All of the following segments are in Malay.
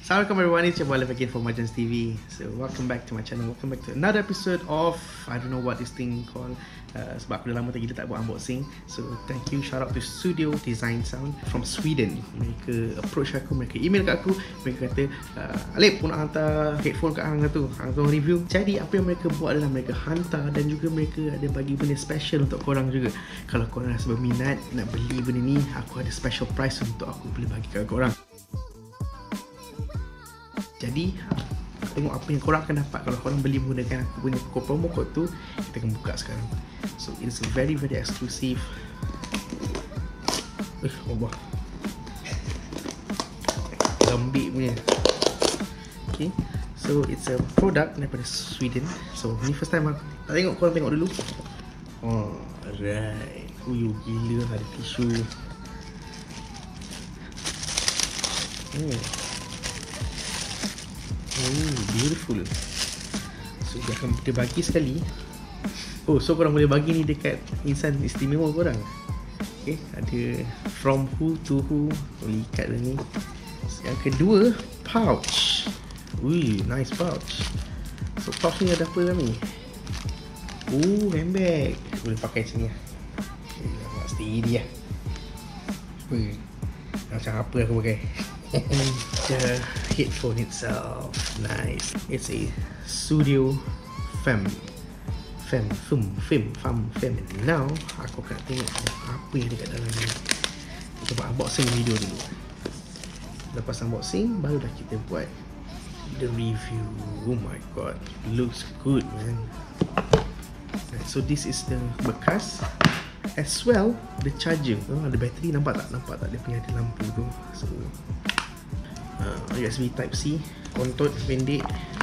Assalamualaikum everyone, it's your boy again from Majans TV. So welcome back to my channel, welcome back to another episode of, I don't know what this thing called, sebab aku dah lama kita tak buat unboxing. So thank you, shout out to Studio Design Sound from Sweden. Mereka approach aku, mereka email kat aku, mereka kata Alip, aku nak hantar headphone kat hang tu, hang tolong review. Jadi apa yang mereka buat adalah mereka hantar, dan juga mereka ada bagi benda special untuk korang juga. Kalau korang rasa berminat nak beli benda ni, aku ada special price untuk aku boleh bagi kat korang. Jadi tengok apa yang korang akan dapat kalau korang beli menggunakan aku punya promo code tu. Kita akan buka sekarang. So it's a very exclusive. Allah, lembik punya. Okay, so it's a product daripada Sweden. So ni first time aku tak tengok, korang tengok dulu. Oh, alright. Gila, ada tisu. Beautiful. So dia bagi sekali. Oh, so korang boleh bagi ni dekat insan istimewa korang. Okay, ada from who to who. Boleh ikat dah ni. Yang kedua, pouch. Nice pouch. So pouch ni ada apa dalam ni? Handbag. Boleh pakai macam ni lah. Okay, nampak steady lah. Macam apa aku pakai. The headphone itself, nice. It's a Studio Fem. Now aku akan tengok apa yang dekat dalam ni. Kita buat unboxing video dulu. Lepas unboxing baru dah kita buat the review. Oh my god, looks good man. So this is the bekas, as well the charger. Ada bateri, nampak tak dia punya ada lampu tu. So USB Type-C, kontot pendek,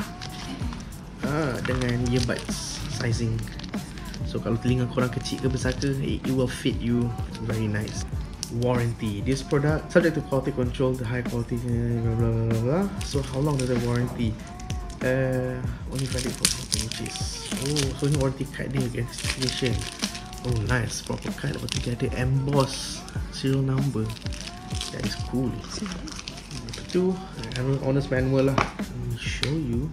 dengan earbuds sizing. So kalau telinga korang kecil ke besar ke, it will fit you very nice. Warranty, this product subject to quality control, the high quality blah blah blah blah. So how long does the warranty? Only valid for 14 inches. So ni warranty card dia, identification. Nice, proper card. Lepas tu dia ada emboss serial number. That is cool. Itu honest manual lah. Let me show you.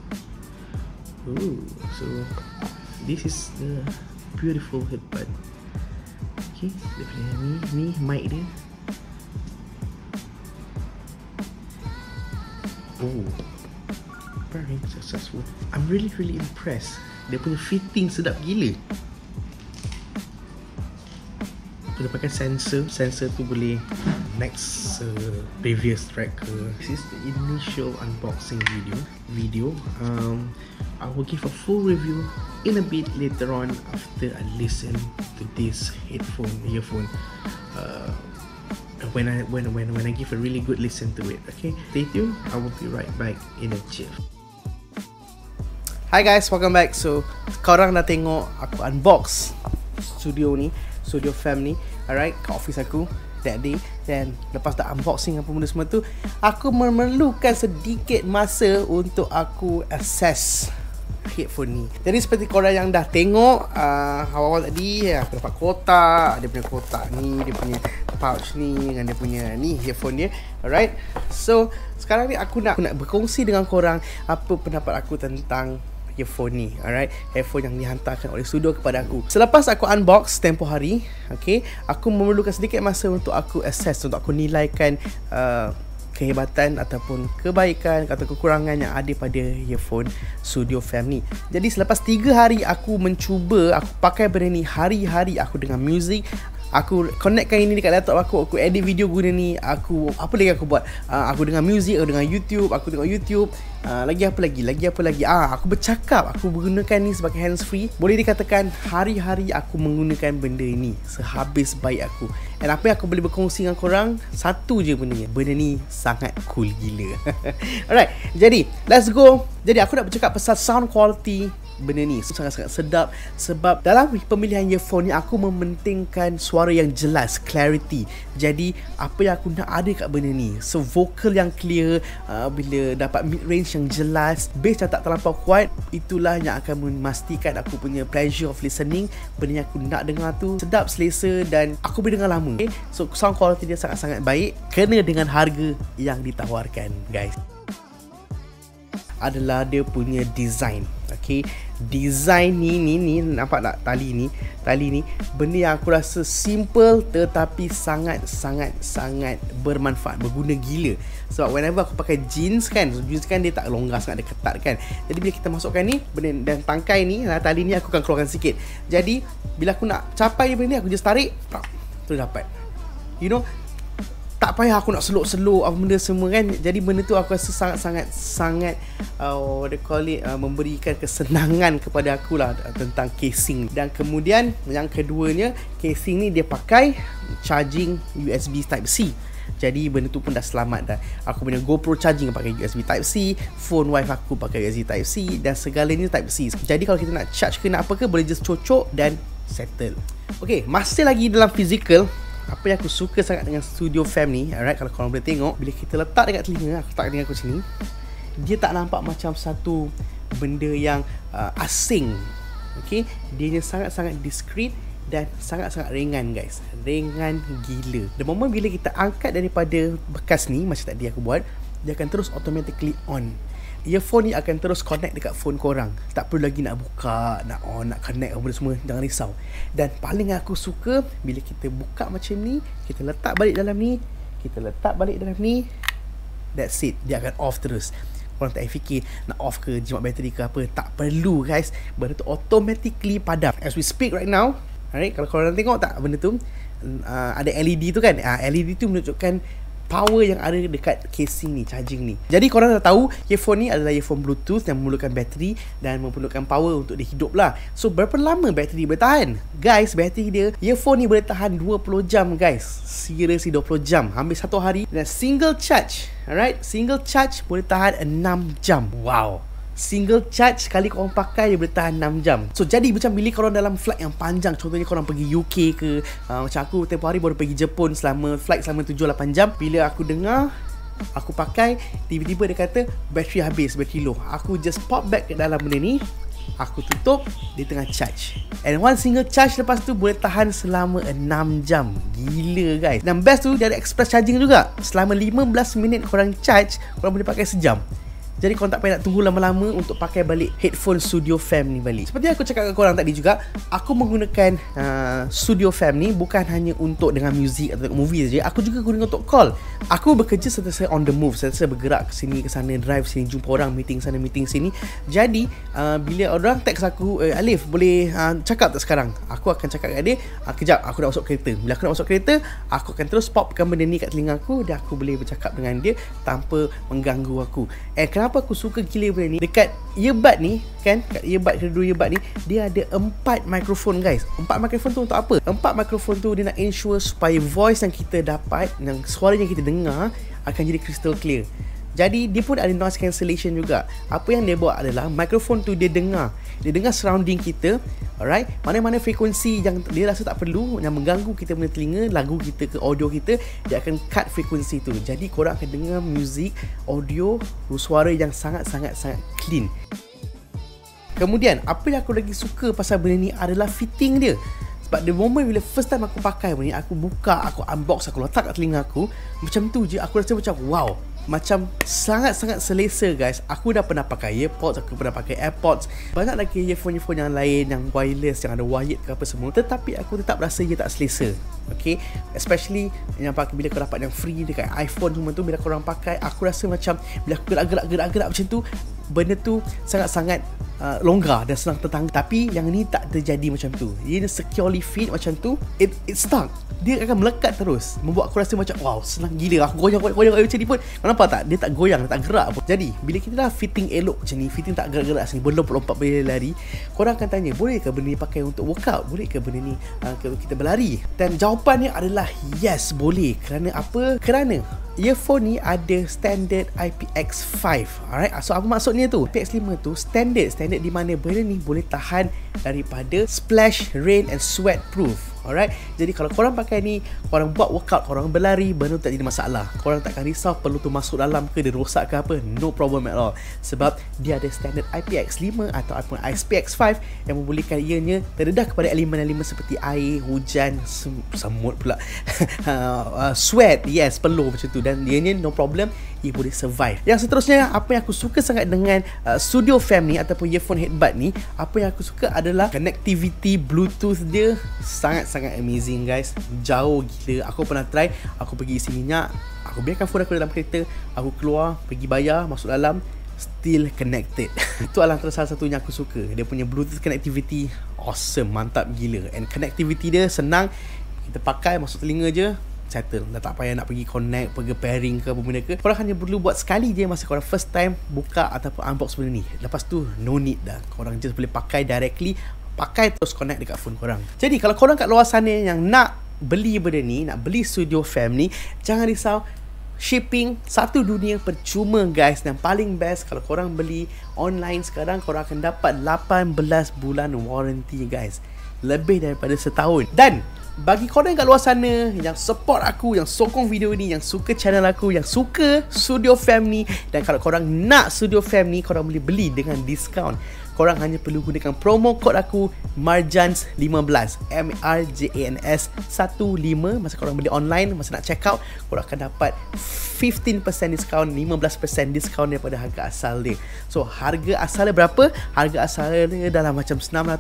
So this is the beautiful headband. Okay, dia punya ni mic dia. Very successful. I'm really impressed. Dia punya fitting sedap gila. Dia pakai sensor tu boleh next previous tracker. This is the initial unboxing video. I will give a full review in a bit later on after I listen to this earphone. When I give a really good listen to it. Okay, stay tuned. I will be right back in a jiff. Hi guys, welcome back. So korang dah tengok aku unbox Studio Fem ni, alright, kat office aku that day. Dan lepas dah unboxing apa benda semua tu, aku memerlukan sedikit masa untuk aku assess headphone ni. Jadi seperti korang yang dah tengok awal-awal tadi, aku dapat kotak. Dia punya kotak ni, dia punya pouch ni, dengan dia punya ni headphone dia. Alright, so sekarang ni aku nak berkongsi dengan korang apa pendapat aku tentang earphone ni. Alright, headphone yang dihantarkan oleh studio kepada aku. Selepas aku unbox tempoh hari, okay, aku memerlukan sedikit masa untuk aku assess, untuk aku nilaikan kehebatan ataupun kebaikan atau kekurangan yang ada pada earphone Studio Fem ni. Jadi selepas 3 hari aku mencuba, aku pakai benda ni hari-hari, aku dengar music, aku connectkan ini dekat laptop aku edit video guna ni, apa lagi aku buat? Aku dengar music, aku dengar YouTube, aku tengok YouTube. Lagi apa lagi? Aku bercakap, aku menggunakan ni sebagai hands free. Boleh dikatakan hari-hari aku menggunakan benda ini sehabis baik aku. Dan apa yang aku boleh berkongsi dengan korang, satu je benda ni sangat cool gila. Alright, jadi let's go. Jadi aku nak bercakap pasal sound quality benda ni sangat-sangat sedap. Sebab dalam pemilihan earphone ni aku mementingkan suara yang jelas, clarity. Jadi apa yang aku nak ada kat benda ni, so vocal yang clear, bila dapat mid range yang jelas, bass yang tak terlampau kuat, itulah yang akan memastikan aku punya pleasure of listening. Benda yang aku nak dengar tu sedap, selesa, dan aku boleh dengar lama. Okay? So sound quality dia sangat-sangat baik kena dengan harga yang ditawarkan guys. adalah dia punya design. Okay, design ni nampak tak tali ni benda yang aku rasa simple tetapi sangat bermanfaat, berguna gila. Sebab whenever aku pakai jeans kan dia tak longgar sangat, dia ketat kan. Jadi bila kita masukkan ni benda dan tangkai ni, tali ni aku akan keluarkan sikit. Jadi bila aku nak capai benda ni, aku just tarik, terus dapat. You know, tak payah aku nak seluk-seluk apa benda semua kan. Jadi benda tu aku rasa sangat what they call it, memberikan kesenangan kepada aku lah tentang casing. Dan kemudian yang keduanya, casing ni dia pakai charging USB Type-C. Jadi benda tu pun dah selamat dah. Aku punya GoPro charging pakai USB Type-C, phone wifi aku pakai USB Type-C, dan segalanya Type-C. Jadi kalau kita nak charge ke nak apa ke, boleh just cocok dan settle. Okay, masih lagi dalam physical, apa yang aku suka sangat dengan Studio Fam ni, alright, kalau korang boleh tengok, bila kita letak dekat telinga, aku letak telinga aku sini, dia tak nampak macam satu benda yang asing. Okay, dia sangat-sangat discreet dan sangat-sangat ringan guys. Ringan gila. The moment bila kita angkat daripada bekas ni, macam tadi aku buat, dia akan terus automatically on. Earphone ni akan terus connect dekat phone korang. Tak perlu lagi nak buka, nak on, nak connect apa semua. Jangan risau. Dan paling aku suka, bila kita buka macam ni, kita letak balik dalam ni, that's it. Dia akan off terus. Korang tak fikir nak off ke, jimat bateri ke apa. Tak perlu guys. Benda tu automatically padam. As we speak right now, alright, kalau korang tengok tak benda tu, ada LED tu kan. LED tu menunjukkan power yang ada dekat casing ni, charging ni. Jadi korang dah tahu earphone ni adalah earphone Bluetooth yang memerlukan bateri dan memerlukan power untuk dia hidup lah. So berapa lama bateri boleh tahan? Guys, bateri dia, earphone ni boleh tahan 20 jam guys. Seriously 20 jam, hampir 1 hari. Dan single charge, alright, single charge boleh tahan 6 jam. Wow, single charge sekali korang pakai dia boleh tahan 6 jam. So jadi macam bila korang dalam flight yang panjang, contohnya korang pergi UK ke, macam aku tempoh hari baru pergi Jepun flight selama 7-8 jam. Bila aku dengar, aku pakai, tiba-tiba dia kata bateri habis, bateri low. Aku just pop back ke dalam benda ni, aku tutup, dia tengah charge. And one single charge lepas tu boleh tahan selama 6 jam. Gila guys. Dan best tu dia ada express charging juga. Selama 15 minit korang charge, korang boleh pakai sejam. Jadi korang tak payah nak tunggu lama-lama untuk pakai balik headphone Studio Fam ni balik. Seperti aku cakap ke korang tadi juga, aku menggunakan Studio Fam ni bukan hanya untuk dengan music atau movie saja. Aku juga guna untuk call. Aku bekerja sentiasa on the move, sentiasa bergerak ke sini ke sana, drive sini, jumpa orang, meeting sana, meeting sini. Jadi bila orang text aku, Alif boleh cakap tak sekarang? Aku akan cakap kat dia, kejap aku nak masuk kereta. Bila aku nak masuk kereta, aku akan terus popkan benda ni kat telinga aku dan aku boleh bercakap dengan dia tanpa mengganggu aku. Kenapa aku suka gila benda ni? Dekat earbud ni kan, kat earbud, kedua earbud ni, dia ada 4 mikrofon guys. 4 mikrofon tu untuk apa? 4 mikrofon tu dia nak ensure supaya voice yang kita dapat, yang suara yang kita dengar akan jadi crystal clear. Jadi dia pun ada noise cancellation juga. Apa yang dia buat adalah mikrofon tu dia dengar surrounding kita, alright. Mana-mana frekuensi yang dia rasa tak perlu, yang mengganggu kita punya telinga, lagu kita ke audio kita, dia akan cut frekuensi tu. Jadi korang akan dengar music, audio, suara yang sangat-sangat clean. Kemudian apa yang aku lagi suka pasal benda ni adalah fitting dia. Sebab the moment bila first time aku pakai benda ni, aku buka, aku unbox, aku letak kat telinga aku, macam tu je aku rasa macam wow, macam sangat-sangat selesa guys. Aku dah pernah pakai earpods, aku pernah pakai AirPods, banyak lagi earphone yang lain yang wireless, yang ada wired ke apa semua, tetapi aku tetap rasa dia tak selesa. Okay, especially yang pakai, bila kau dapat yang free dekat iPhone semua tu, bila korang pakai, aku rasa macam bila aku gerak-gerak macam tu, benda tu sangat-sangat longgar dan senang tertangkap. Tapi yang ni tak terjadi macam tu. Dia securely fit macam tu, it stuck. Dia akan melekat terus, membuat aku rasa macam wow, senang gila. Aku goyang macam ni pun, kau nampak tak? Dia tak goyang, tak gerak pun. Jadi bila kita dah fitting elok macam ni, fitting tak gerak-gerak sini, berlompat-lompat berlari, korang akan tanya, boleh ke benda ni pakai untuk workout? Boleh ke benda ni kita berlari? Dan jawapannya adalah yes, boleh. Kerana apa? Kerana earphone ni ada standard IPX5. Alright, so apa maksudnya tu? IPX5 tu standard di mana benda ni boleh tahan daripada splash, rain and sweat proof. Alright, jadi kalau korang pakai ni, korang buat workout, korang berlari, benda tu tak jadi masalah. Korang takkan risau perlu tu masuk dalam ke, dia rosak ke apa. No problem at all. Sebab dia ada standard IPX5 ataupun IPX5 yang membolehkan ianya terdedah kepada elemen-elemen seperti air, hujan, semut pula sweat, yes, peluh macam tu. Dan ianya no problem, ia boleh survive. Yang seterusnya, apa yang aku suka sangat dengan Studio Fam ni ataupun earphone headbud ni, apa yang aku suka adalah connectivity Bluetooth dia sangat-sangat amazing guys. Jauh gila. Aku pernah try, aku pergi isi minyak, aku biarkan phone aku dalam kereta, aku keluar, pergi bayar, masuk dalam, still connected. Itu adalah salah satu yang aku suka. Dia punya Bluetooth connectivity awesome, mantap gila. And connectivity dia senang, kita pakai masuk telinga je, settle. Dah tak payah nak pergi connect, pergi pairing ke apa benda ke. Korang hanya perlu buat sekali je masa korang first time buka ataupun unbox benda ni. Lepas tu no need dah. Korang just boleh pakai directly, pakai terus connect dekat phone korang. Jadi kalau korang kat luar sana yang nak beli benda ni, nak beli Studio Fam ni, jangan risau. Shipping satu dunia percuma guys. Dan paling best, kalau korang beli online sekarang, korang akan dapat 18 bulan warranty guys. Lebih daripada setahun. Dan bagi korang kat luar sana yang support aku, yang sokong video ni, yang suka channel aku, yang suka Studio Fam ni, dan kalau korang nak Studio Fam ni, korang boleh beli dengan diskaun. Korang hanya perlu gunakan promo code aku MARJANS15, MARJANS 15. Masa korang beli online, masa nak check out, korang akan dapat 15% diskaun, 15% diskaun daripada harga asal dia. So harga asalnya berapa? Harga asalnya dalam macam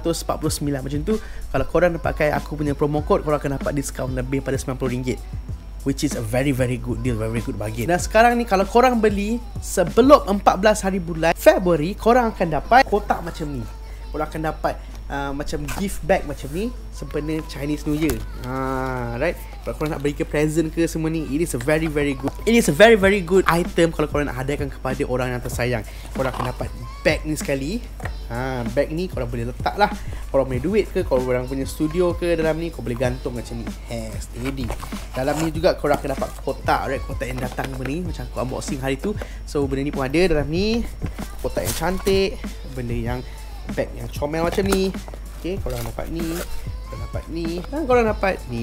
949 macam tu. Kalau korang pakai aku punya promo code, korang akan dapat diskaun lebih pada RM90, which is a very good deal, very good bargain. Dan sekarang ni kalau korang beli sebelum 14 hari bulan Februari, korang akan dapat kotak macam ni. Korang akan dapat macam gift bag macam ni sempena Chinese New Year. Right? Kalau korang nak beri ke present ke semua ni, it is a very good. It is a very good item kalau korang nak hadiahkan kepada orang yang tersayang. Korang akan dapat bag ni sekali. Bag ni korang boleh letak lah. Korang punya duit ke, korang punya studio ke, dalam ni korang boleh gantung macam ni. Steady. Dalam ni juga korang akan dapat kotak, right? Kotak yang datang benda ni, macam aku unboxing hari tu. So benda ni pun ada dalam ni. Kotak yang cantik, benda yang bag yang comel macam ni. Okay, korang dapat ni, korang dapat ni, dan korang dapat ni.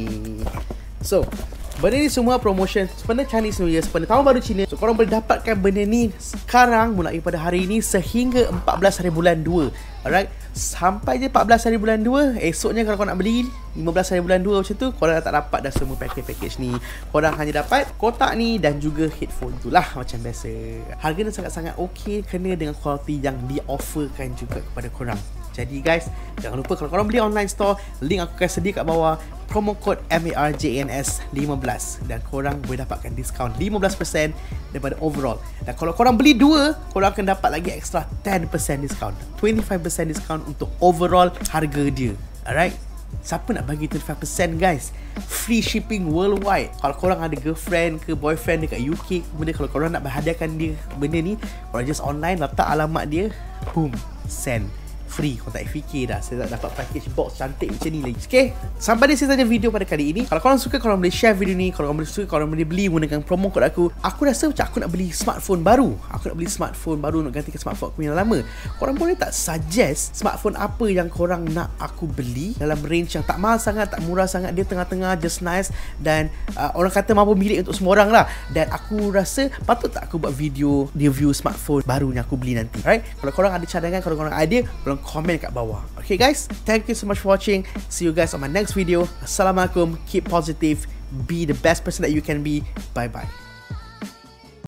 So benda ni semua promotion sempena Chinese New Year, sempena Tahun Baru Cina. So korang boleh dapatkan benda ni sekarang, mulai pada hari ni sehingga 14 hari bulan 2. Alright, sampai je 14 hari bulan 2. Esoknya kalau korang nak beli 15 hari bulan 2 macam tu, korang dah tak dapat dah semua package ni. Korang hanya dapat kotak ni dan juga headphone tu lah macam biasa. Harganya sangat-sangat okey, kena dengan quality yang di-offerkan juga kepada korang. Jadi guys, jangan lupa kalau korang beli online store, link aku akan sedia kat bawah, promo code MARJANS15, dan korang boleh dapatkan diskaun 15% daripada overall. Dan kalau korang beli 2, korang akan dapat lagi extra 10% diskaun, 25% diskaun untuk overall harga dia. Alright, siapa nak bagi 25% guys? Free shipping worldwide. Kalau korang ada girlfriend ke boyfriend dekat UK, kemudian kalau korang nak berhadiahkan dia benda ni, korang just online, letak alamat dia, boom, send. Free, kau tak fikir dah saya tak dapat package box cantik macam ni lagi. Okay, sampai di sini saja video pada kali ini. Kalau korang suka, korang boleh share video ni. Kalau korang boleh suka, korang boleh beli menggunakan promo kod aku. Aku rasa macam aku nak beli smartphone baru. Aku nak beli smartphone baru, nak gantikan smartphone aku yang lama. Korang boleh tak suggest smartphone apa yang korang nak aku beli dalam range yang tak mahal sangat, tak murah sangat, dia tengah-tengah, just nice, dan orang kata mampu milik untuk semua orang lah. Dan aku rasa patut tak aku buat video review smartphone baru yang aku beli nanti. Alright, kalau korang ada cadangan, kalau korang ada idea, korang komen kat bawah. Okay guys, thank you so much for watching. See you guys on my next video. Assalamualaikum. Keep positive. Be the best person that you can be. Bye bye.